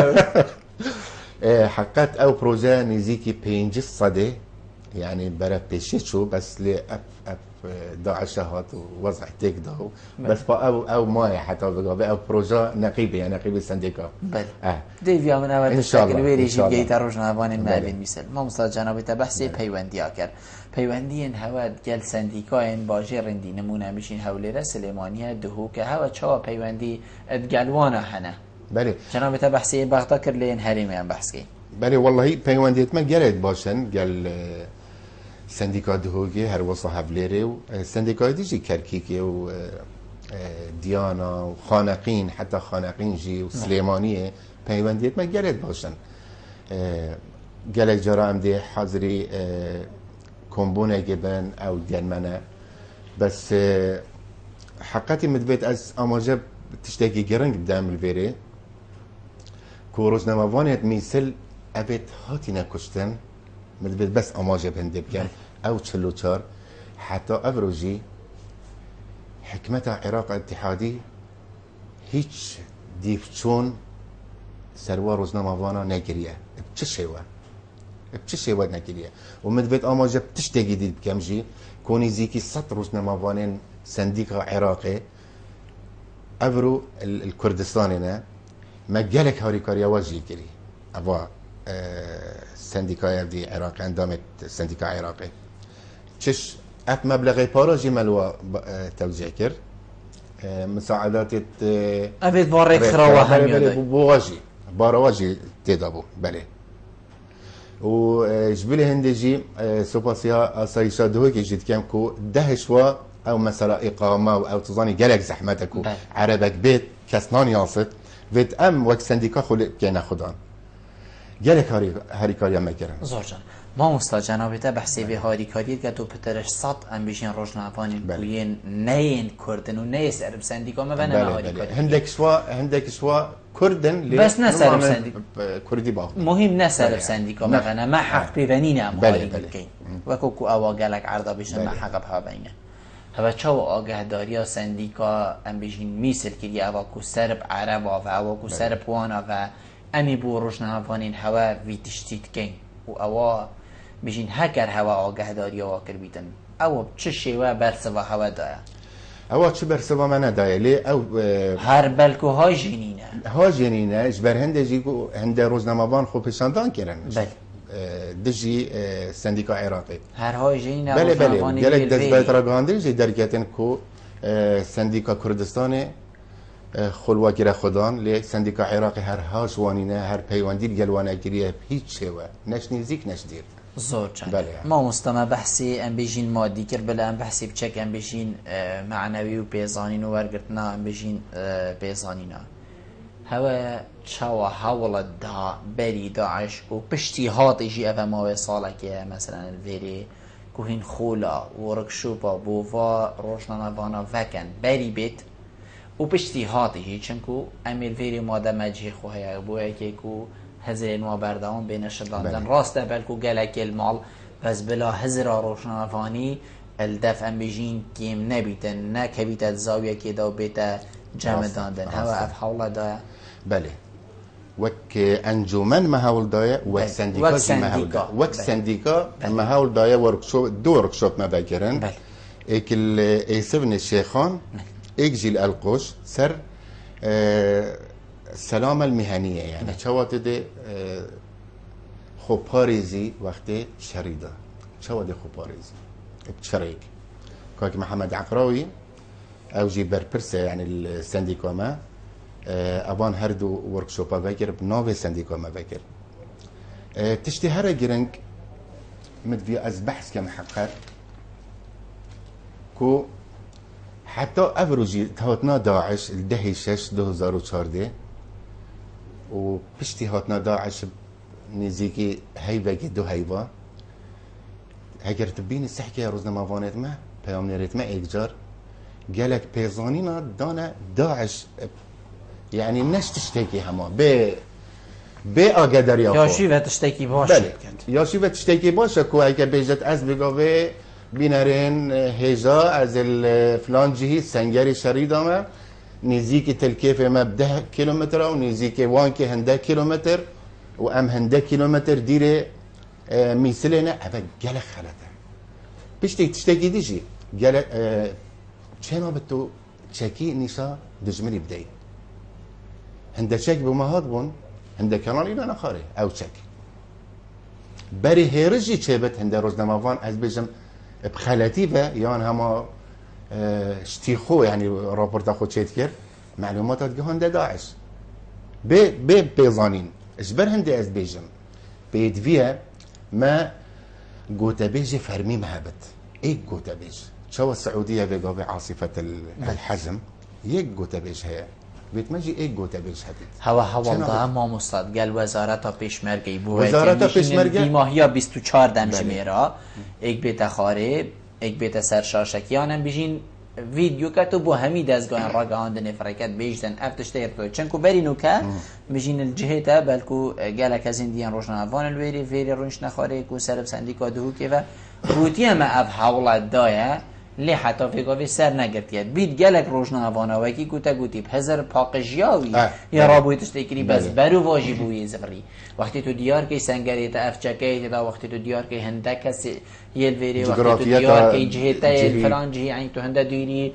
حقت او بروجا نزيكي 5 صدى يعني برا بيشيتشو بس ل داعش هات ووضع تيك داو بس او ماي حتى بقى او بروجا نقيبه يعني نقيب السنديكا بله دیویا من اول تشکل ویریشی گیت روشنامه‌وان مالین میسل ما مصطفى جناب تبحث پیوندی کرد پیوندی هوا گل سندیکا ان باجی رندی نمونه میشین حوله سلیمانیه دهو که هوا چا پیوندی ادگلوانا هنه بله جناب تبحث بغدا کر لین هریمی هم بحث کی بله والله پیوندیت ما گرید باشن گل سندیکا دهوگی هر وصل حبلیره و سندیکای دیجی کرکیکی و دیانا و خانقین حتی خانقین جی و سلیمانیه پیوندیت ما گرید باشن گلک جرا هم دی حاضری کمبونه گبن او دیانمنه بس حقیقتی مدوید از آماجه تشتاقی گرنگ بدم الویره که روزنامه‌وانیت میسل ابد هاتی نکشتن مدبت بس اماجه بنده بكن او 44 حتى افروجي حكمتها عراق اتحادي هيج ديفشون سروا روزنامه‌وانا نگریه بچه نگریه و مدبت اماجه بتشتاقي دي بكمجي كوني زيكي 100 روزنامه‌وانين سنديقة عراقي افرو الكردستانينا ما جالك هاري كاريا واجي كري ابا سندیکای دی عراق اندامت سندیکای عراقی چش اف مبلغ پاراجی ملوا توزیع کرد مساعدات افید باره خراوه همیاده بارواجی تدابو بله و جبل هندجی سوپاسیا آسایشا دوه که جد کم کو دهشوا او مثلا اقامه او تظانی گلک زحمتک و عربک بیت کسنان یاست وید ام وک سندیکا خلق که نخودان گله هریکاریا میکردن زور جان ما مستا جنابیت بحثی به هاریکاریت که تو پترش صد ام بیشین روشنافانی کوین نین کردن و نیس عرب سندیکا ما بنا هاریکاری هندك سوا كردن بس نه سرب سندیکا كردي باخ مهم نه سرب سندیکا ما ما حق ببنین ام هاریکاری وکو کو اوا گلک عرضا بیشن ما حق بها بینه هوا چاو آگه داریا سندیکا ام بیشین میسل کردی اوا کو سرب عربا و اوا کو سرب وانا و امی بو روشنافانین هوا ویتشتیت کن و اوا بجین هکر هوا آگه داری و آکر بیتن او چه شیوه برسوا هوا دایا او چه برسوا من دایا لی او هر بلکو ها جنینه اجبر هنده جیگو هنده روزنامه‌وان خوب پسندان کرن بله دجی سندیکا عراقی هر های جنینه بله گلک دست باید را گاندر جی درکتن کو سندیکا کردستان خلواکی را خودان لی سندیکا عراقی هر هاجوانینه هر پیواندیر گلوانه گریه هیچ شیوه نش نزیک نش دیر زور چند بله. ما مستمع بحثی ام بیجین مادی کر بله ام بحثی بچک ام بیجین معنوی و پیزانین و ورگرتنا ام بیجین پیزانینا هوا چاوا حول دا بری داعش و پشتی هات ایجی اوه ماوی ساله که مثلا الویری کوهین خولا ورکشوپا بووا روشنانوانا وکن بری بیت و پشتی هاتی هی چنکو امیر ویری ماده مجهی خواه بویا که کو هزر نوا بردهان بین شداندن راسته بلکو گلک المال بس بلا هزر روشنافانی الدف ام بیجین کیم نبیتن نه که بیتت زاویه که دو بیت جمع داندن هوا اف حوله دایا بله وك انجمن مهاول دايا وك سنديكا مهاول دايا وك سنديكا مهاول دايا وركشوب دو وركشوب ما باكرن اكل اي 7 الشيخان اجيل القوش سر السلامه المهنيه يعني شوات دي خوباريزي وقت شريده شوات دي خوباريزي بشريك كاك محمد عقراوي او جي بربرسه يعني السنديكا ما ابان هر دو ورکشوپا وگر بناو سندیکا ما وگر تشتی هر گرنگ مدوی از بحث کم حقر کو حتی افروجی تهاتنا داعش الدهی 6 2014 و پشتی هاتنا داعش نزیکی هیوگی دو هیوا اگر تبین سحکی روزنامه‌وانت ما پیامنیرت ما اگجار گلک پیزانینا دانه داعش يعني نش تشتكي هما ب اقدر يا شيفه تشتكي باشه بله يا شيفه تشتكي باشه كو هيك بيجت از بقاوه بينرين هيجا از الفلان جهي سنگري شريدامه نزيك تلكيف ما ب 10 كيلومتر او نزيك وانكي هنده كيلومتر وام هنده كيلومتر ديره ميسلنا ابا قال خلته تشتكي ديجي قال چنو بتو تشكي نيشا دجمني بداي هنده شك بمهاد بون هنده كانال إلى نخاره أو شك بري هيرجي تشبت هنده روزنامه‌وان از بجم بخالتي و يان هما اشتيخو يعني رابورتا خود شيت كر معلومات هاد هنده داعش بيزانين اجبر هنده از بجم بيدفيا ما قوتا بيجي فرمي مهبت ايه قوتا بيج شو السعودية بيقابي عاصفة الحزم يك قوتا بيج هي بيتمجي ايه قوتا بيش هبيت هوا والله ما مستاد قال وزارة پیشمرگی بو وزارة پیشمرگی بیماهی 24 دمجمیرا ایک بیت خاره ایک بیت سرشاشکیانم بیجین ویدیو که تو با همی دزگاه راگاندن فرکت بیجدن افتش تیرتو چنکو برینو که بیجین الجهتا بلکو گلک از اندیان روشنافان الویری روش نخاره کو سرب سندیکا دهو که و بوتی ما اف حولت دایه لی حتی فکر سر نگرتید بید گلک روشناوانه وکی کوتا گوتی بهزر پاقجیاوی یا رابویتش تکری بس برو واجی بوی زفری وقتی تو دیار که سنگری تا افچکه تا وقتی تو دیار که هنده کسی یل ویری وقتی تو دیار که جهتا یل فلان جهی یعنی تو هنده دویری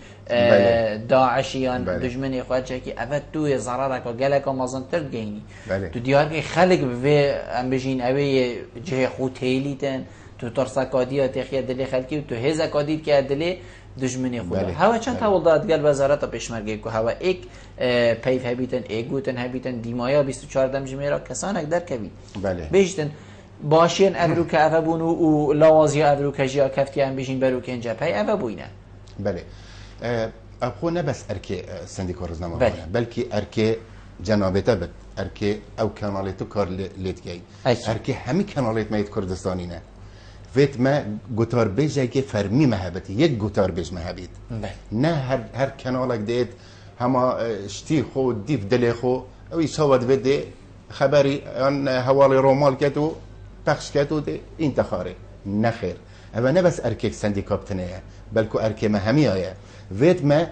داعشیان دشمنی خواهد چه که اول توی ضرره که گلک آمازن ترد گینی تو دیار که خلق به ام بجین اوی جه خود هیلیتن تو ترسا کادی تخیه دلی خلکی و تو هزا کادی که دلی دشمنی خدا هوا چند تا ولداد گل وزارت پیشمرگی کو هوا یک پیف هبیتن یک گوتن هبیتن دیمایا 24 دمجمیرا کسانک در کبی بیشتن باشین ابرو که افبون و لوازی ابرو که جا کفتی هم بیشین برو که اینجا پی افبوینه بله ابخو نه بس ارکه سندیکا روزنامه بلکه ارکه جنابته بد ارکی او کانالیت تو کار لیت گی اکی. ارکی همی کانالیت میت کردستانی نه ویت ما گوتار بیجه که فرمی مهبتی یک گوتار بیج مهبید نه هر کانالک دید هما شتی خو دیف دلی خو اوی شاود ویده خبری آن حوالی رومال کتو پخش کتو ده انتخاره نخیر اما نه بس ارکی سندیکا بتنه بلکو ارکی مهمی آیا ویت ما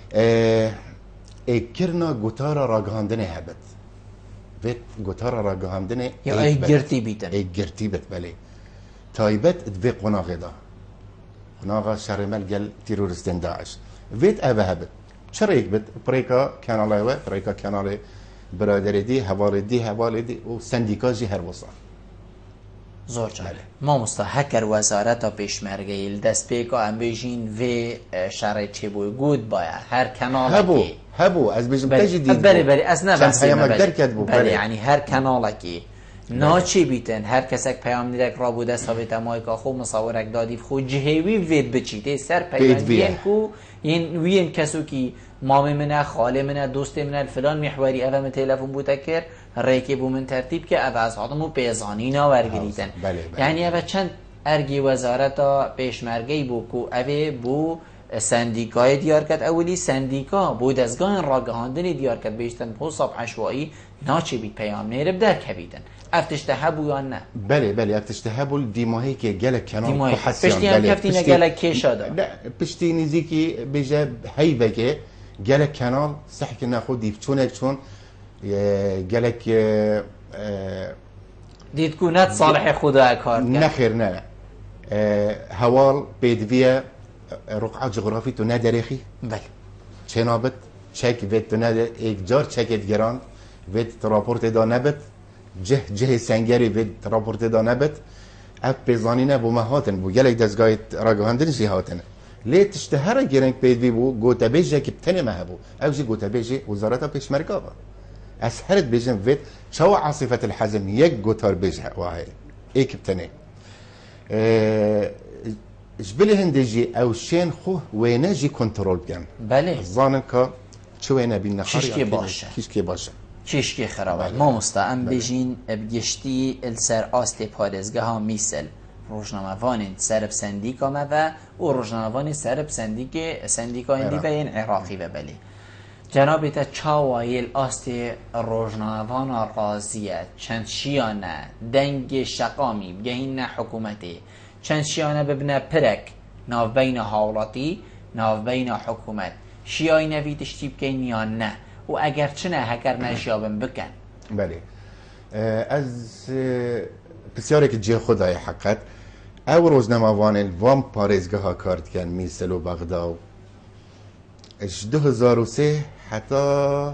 کرنا گوتارا راگهاندنه هبت ویت گوتارا راگهاندنه یا ای گرتی بیتن ای گرتی بت بله تایبت دوی قناغه دا قناغه شرمل گل تیرورستین داعش ویت اوه هبت چرا یک بت پریکا کاناله و پریکا کاناله برادری دی حوالی دی و سندیکا جی هر وصا زور جاله ما مستا هکر وزارت پیشمرگه دست پیکا هم بیشین و شرعی چه بوی گود باید هر کانالکی هبو از بیشم تجی دید بله از نه بحثی بله یعنی هر کانالکی ناچی بیتن هر کسک پیام دیدک را بوده ثابت مایکا خو مصورک دادی خو جهوی وید بچیده سر پیام کو این وین کسو کی مامی منه خاله منه دوست منه فلان محوری اول تلفن بوده کر ریکی بو من ترتیب که اول از آدمو پیزانی ناورگریتن یعنی اول چند ارگی وزارت پیشمرگی بو کو اوه بو سندیکای دیار کرد اولی سندیکا بود دستگاه راگهاندن دیار کرد بیشتن حساب عشوایی ناچی بید پیام نیرب در کبیدن افتشته بو یا نه بله افتشته بو دیماهی که گلک کنال کحسیان پشتی هم کفتینه گلک کشا دا نه پشتی نیزی که بیجه هیوه که گلک کنال صحی که نخود دیف چون گلک دید کونت صالح خدا کار کرد نخیر نه هوال بیدویه رقعه جغرافی تو نداریخی بله چنابت چک وید تو ندار یک جار چکت گران وید راپورت دا نبت جه سنگری وید راپورت دا نبت اف پیزانی نه بو مهاتن بو گلک دستگاه راگهاندن جی هاتن لی تشتهر گرنگ پیدوی بو گوتا بیجه که بتنه مهبو او جی گوتا بیجه وزارت پیشمرگه با از هرت بیجن وید شو عاصفة الحزم یک گوتار بیجه واهی ایک بتنه جبلی هندجی او شین خو وینه جی کنترل بگن بله زانن که چه وینه بین نخاری کشکی باشه چشکی خرابه ما مستعم بجین بگشتی السر آست پارزگاه ها میسل روشناموان سرب سندیکا و روشناموان سرب سندیکا هندی و این عراقی و بله جناب تا چاوایل آست روشناموان رازیه چند شیانه دنگ شقامی بگهین حکومتی چند شیانه ببنه پرک ناو بین حالاتی ناو بین حکومت شیای نوید اشتیب که یا نه و اگر چنه هکر نشیابن بکن بله از بسیاری که جه خدای حقیقت او روزنامه‌وان وام پارێزگەها ها کارد کن میسل و بغداد اش 2003 حتی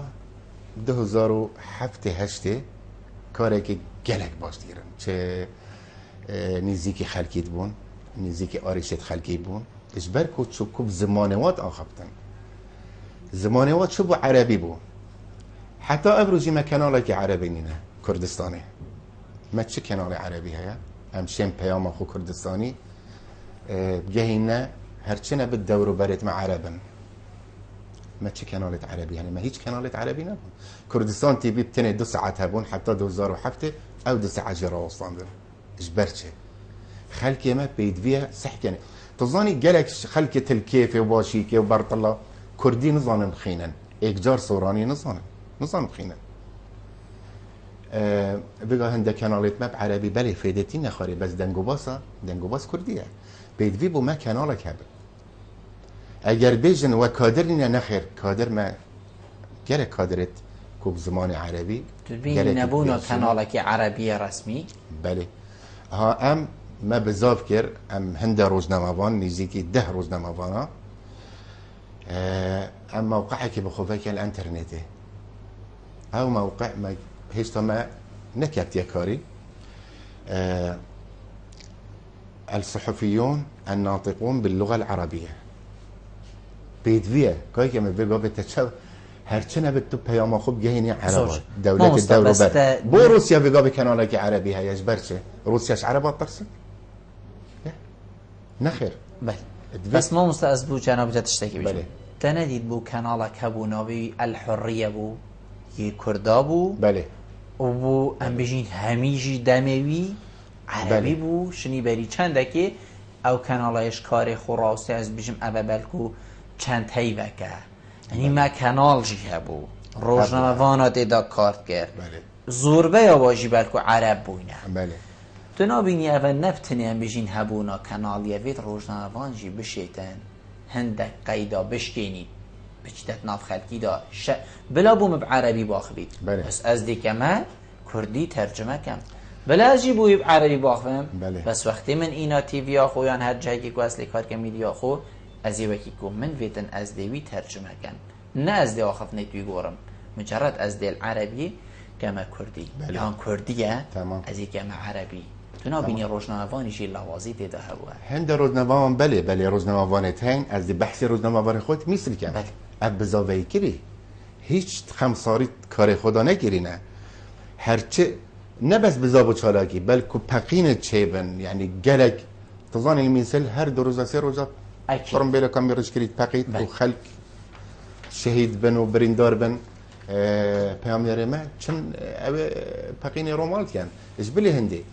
2007 کاری گلک باش دیرم چه نزیکی خلکیت بون نزیکی آریشت خلکی بون اش برکو چوکوب زمانوات آخبتن زمانوات شو بو عربی بو حتی ابروجی ما کنالك عربي نينا كردستاني ما تش كنال عربي هيا همشين بياما خو كردستاني بجهينا هرچنا بالدور بريت مع عربا ما تش كنالة عربي يعني ما هيج كنالة عربي نبون كردستان تي بي بتني 2 ساعات هبون حتى 2007 او 2 ساعات جرا وصلان اجبرتش خلكي ما بيدفيها سحكني تظاني قالك خلكي تلكيفي وباشيكي وبرطلة كردي نظام خينا اكجار صوراني نظام خينا بقى هنده كانالات ماب عربي بله فيدتي نخاري بس دنگوباس كردية بيدفي بو ما كانالك هبه اگر بيجن وكادرين نخير كادر ما گره كادرت كوب زمان عربي تبين نبونا كانالك عربية رسمي بله ها ام ما بزاف كر ام هنده روزناموان نزيكي 10 روزناموانا ام موقعك بخوفك الانترنت او موقع ما هیچ ما نكت يكاري الصحفيون الناطقون باللغة العربية بيدفيا كاي كما بيقول بتشو هرچنه بتو پیام خوب جهيني عربات دولة الدولة بو روسيا بيقول بكنالك عربي هي اجبرشه روسياش عربات ترسل نخير بله بس ما مستأذ بو جناب تشتكي بجو تندید بو كنالك هبو ناوي الحرية بو یه کردا بو بله و بو ام بجین همیجی دموی عربی بله. بو شنی بری چنده که او کانالایش کار خوراسته از بجیم او بلکو چند هیوکه یعنی ما کانال جی هبو روزنامه وانا دیدا کارت کرد بله زوربه یا واجی بلکو عرب بوینه بله تو نابینی اول نفتنی هم بجین هبونا کانالیه وید روزنامه وان جی بشیتن هندک قیدا بشکینی بچدت ناف خلکی دا بلا بوم بعربی باخبید بله. بس از دیگه ما کردی ترجمه کم بلا از جی بوی بعربی باخبم بله. بس وقتی من اینا تیوی آخو یا هر جایی که اصلی کار که میدی آخو از یه وکی که من ویتن از دیوی ترجمه کن نه از دی آخف نتوی گورم مجرد از دیل عربی کما کردی بله. یا کردیه تمام. از یک کما عربی تو نابینی روزنامه‌وانی جی لوازی دیده هوا هند روزنامه بله روزنامه تین از بحث روزنامه خود میسل کن بله. اب بزاوی کری هیچ خمساری کار خدا نگیری نه هرچه نه بس بزاب و چالاکی بلکه پقین چیبن یعنی گلک تظن المثال هر دو روزه سه روزه اکید فرم بیلا کم بیرش کرید پقید بله. و خلق شهید بن و بریندار بن پیامبر ما چون پقین رومال کن ايش بلی هندی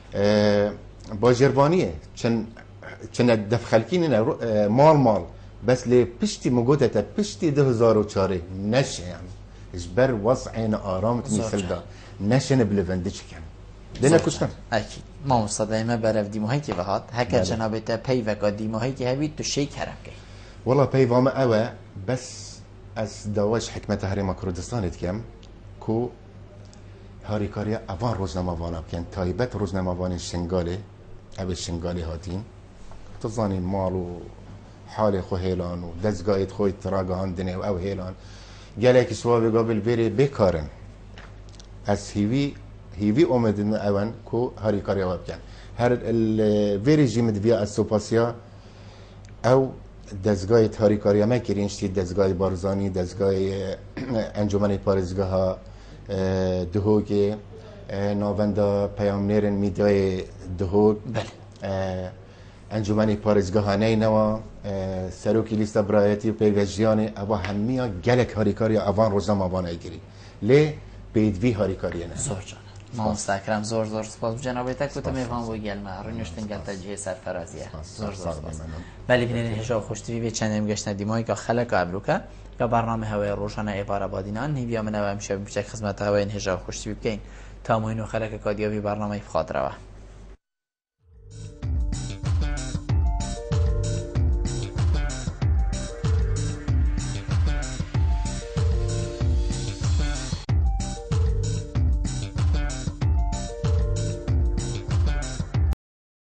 با جربانیه چون دف خلقین مال بس لی پشتی مگوده تا پشتی 2004 نشه یعنی ايش بر وضعین آرامت مثل دا نشه نبلوندی چکن دینا کشتم اكيد ما مصدقه ما برف ديموهي كي بهات هكا جنابته پی وكا ديموهي كي هبيت تو شي كرم كي والله پیوام اوه بس از دواش حکمت حریم کردستان کم کو هاریکاریا اوان روزنامه وانا بکن تایبت روزنامه وان شنگاله او شنگاله هاتین تظانی مال و حال خو هیلان و دزگاهت خوی تراگهان دنه او هیلان گله که سوابی قابل بری بکارن از هیوی اومدن اوان کو هاریکاریا وابکن هر الویری جیمد بیا از سوپاسیا او دزگاه هاریکاریا ما کرینشتی دزگاه بارزانی دزگاه انجمن پارزگاه ها دهوگ ناوندا پیامنرن میدای دهوگ بله انجمن پارزگاه ها نینوا سروکی لیست برایتی و پیوژیان اوا همیا گلک هاریکاریا اوان روزنامه وانه گیری لی بیدوی هاریکاریا نه زور جان ما مستکرم زور سپاس جناب تک تو میفهم و گلما رو نشتن گلتا جه سرفرازیه زور سپاس ولی ببینید هجا خوشتری به چندم گشت ندیمای که خلق ابروکا یا برنامه هوای روشن ایوار آبادینان نیویا من و امشب بیشتر خدمت هوای هجا خوشتری بکین تا موینو خلق کادیابی برنامه خاطره